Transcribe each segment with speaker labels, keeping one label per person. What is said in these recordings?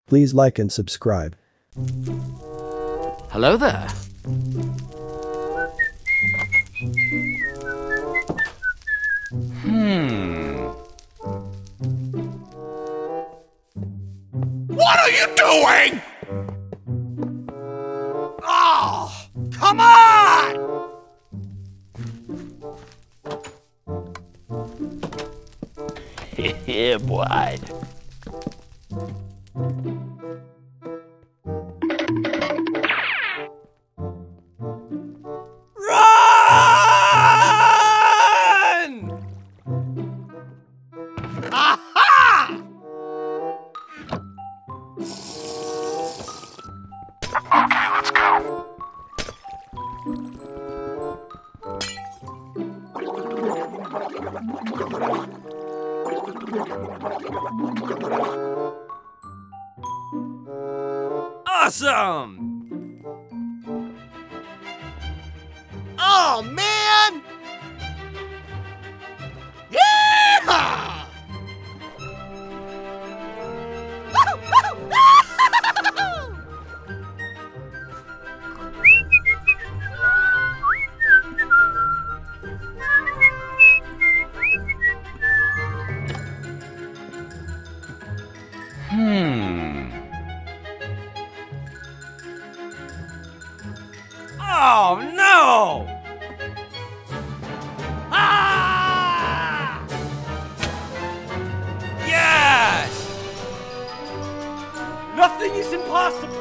Speaker 1: Please like and subscribe.
Speaker 2: Hello there.
Speaker 3: What are you doing? Oh, come on!
Speaker 2: Yeah, boy.
Speaker 3: Run! Aha!
Speaker 4: Okay, let's go.
Speaker 3: Awesome! Oh, man! Yeah! Oh, no! Ah! Yes! Nothing is impossible!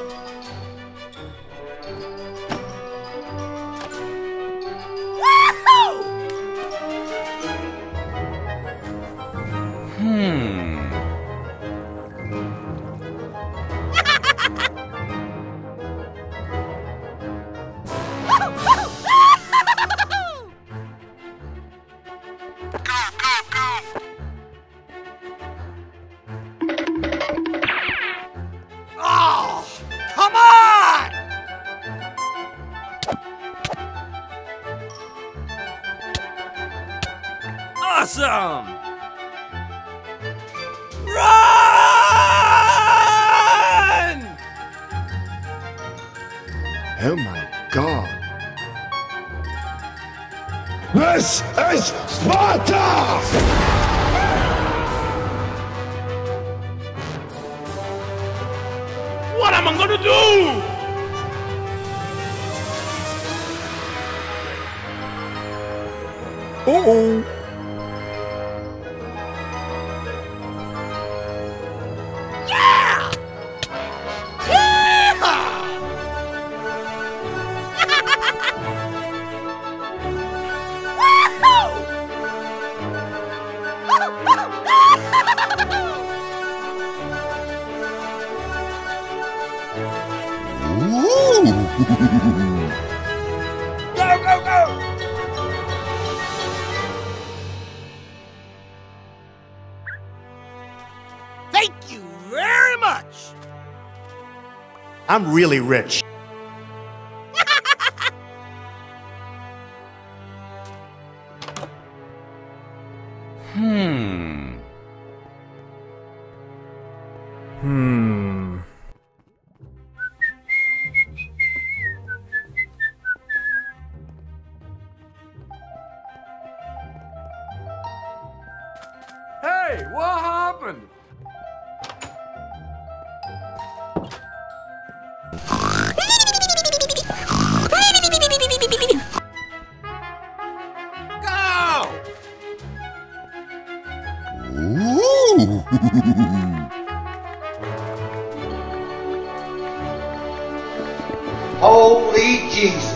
Speaker 3: Woohoo! Oh, come on! Awesome! Run!
Speaker 5: Oh my God.
Speaker 6: This is Sparta!
Speaker 3: What am I gonna do?
Speaker 1: Uh-oh.
Speaker 3: Yeah! Yeehaw! Go, go, go! Thank you very much!
Speaker 5: I'm really rich.
Speaker 3: Hey, what happened? Go!
Speaker 7: Holy Jesus.